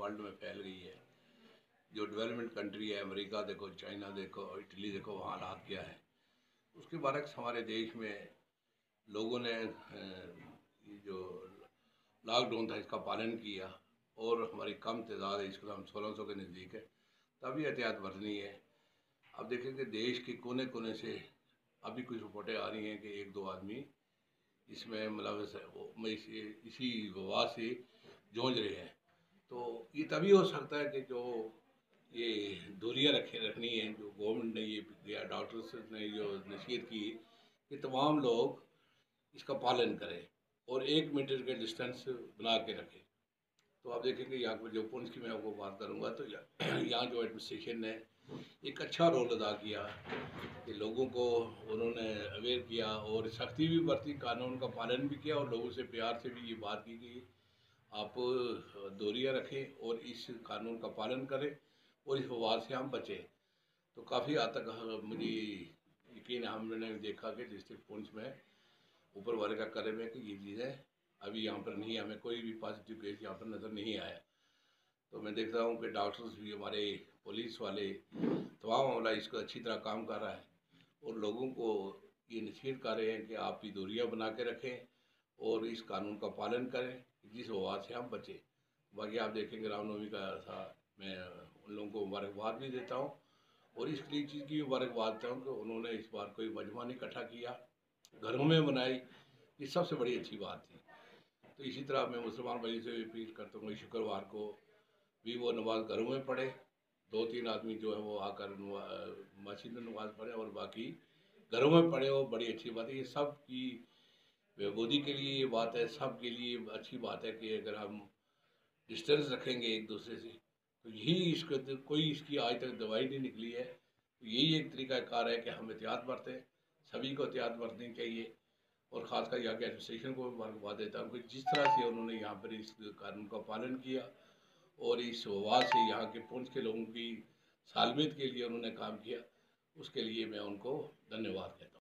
World में फैल गई है। जो डेवलपमेंट कंट्री है, अमेरिका देखो, चाइना देखो, इटली देखो, वहाँ हालात क्या है। उसके बरक्स हमारे देश में लोगों ने ये जो लॉकडाउन था इसका पालन किया, और हमारी कम तादाद है, इसको हम 1600 के नज़दीक है, तभी एहतियात बरतनी है। अब देखें कि देश के कोने कोने से अभी कुछ रिपोर्टें आ रही हैं कि एक दो आदमी इसमें मतलब इसी वबा से जूझ रहे हैं। तो ये तभी हो सकता है कि जो ये दूरियां रखनी है, जो गवर्नमेंट ने ये दिया, डॉक्टर्स ने जो नसीहत की कि तमाम लोग इसका पालन करें और 1 मीटर के डिस्टेंस बना के रखें। तो आप देखेंगे यहाँ पर जो पुंछ की मैं आपको बात करूँगा, तो यहाँ जो एडमिनिस्ट्रेशन ने एक अच्छा रोल अदा किया कि लोगों को उन्होंने अवेयर किया और सख्ती भी बरती, कानून का पालन भी किया, और लोगों से प्यार से भी ये बात की कि आप दूरियां रखें और इस कानून का पालन करें और इस वबा से हम बचें। तो काफ़ी हद तक मुझे यकीन है, हमने देखा कि डिस्ट्रिक्ट पुंछ में ऊपर वाले का करम है कि ये चीज़ें अभी यहाँ पर नहीं, हमें कोई भी पॉजिटिव केस यहाँ पर नज़र नहीं आया। तो मैं देखता हूँ कि डॉक्टर्स भी, हमारे पुलिस वाले, तमाम मामला इसको अच्छी तरह काम कर रहा है, और लोगों को ये नसीहत कर रहे हैं कि आप भी दूरियाँ बना के रखें और इस कानून का पालन करें, जिस वबा से हम बचें। बाकी आप देखेंगे रामनवमी का था, मैं उन लोगों को मुबारकबाद भी देता हूँ, और इस चीज़ की मुबारकबाद देता हूँ कि उन्होंने इस बार कोई मजमा नहीं इकट्ठा किया, घरों में मनाई, ये सबसे बड़ी अच्छी बात थी। तो इसी तरह मैं मुसलमान भाई से भी अपील करता हूँ, शुक्रवार को भी वो नमाज घरों में पढ़े, 2-3 आदमी जो है वो आकर मस्जिद में नमाज पढ़े, और बाकी घरों में पढ़े, वो बड़ी अच्छी बात है। ये सब की बेबूदी के लिए ये बात है, सब के लिए अच्छी बात है कि अगर हम डिस्टेंस रखेंगे एक दूसरे से, तो यही इसको, तो कोई इसकी आज तक दवाई नहीं निकली है। तो यही एक तरीक़ाकार है कि हम एहतियात बरतें, सभी को एहतियात बरतनी चाहिए, और ख़ासकर यहाँ के एडमिनिस्ट्रेशन को मुबारकबाद देता हूँ कि जिस तरह से उन्होंने यहाँ पर इस कानून का पालन किया और इस वबा से यहाँ के पुंछ के लोगों की सालमियत के लिए उन्होंने काम किया, उसके लिए मैं उनको धन्यवाद कहता हूँ।